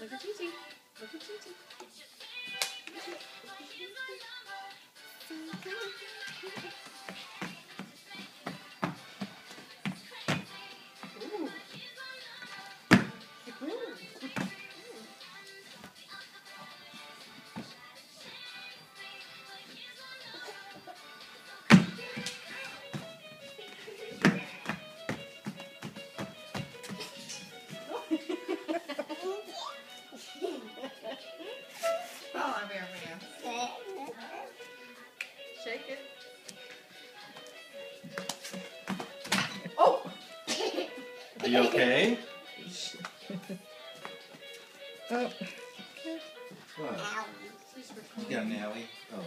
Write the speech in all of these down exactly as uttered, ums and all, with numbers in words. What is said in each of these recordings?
Look at Gigi. Look at Gigi. Ooh. Oh, I'm here, Shake it. Oh! Are you okay? Oh. What? You got an owie? Oh.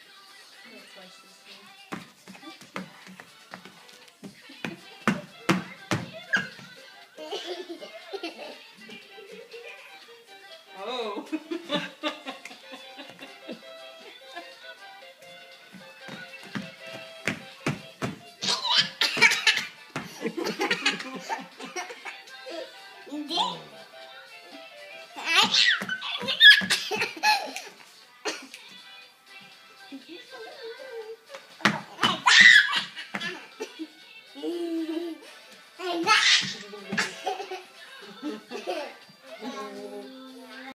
Oh. Oh.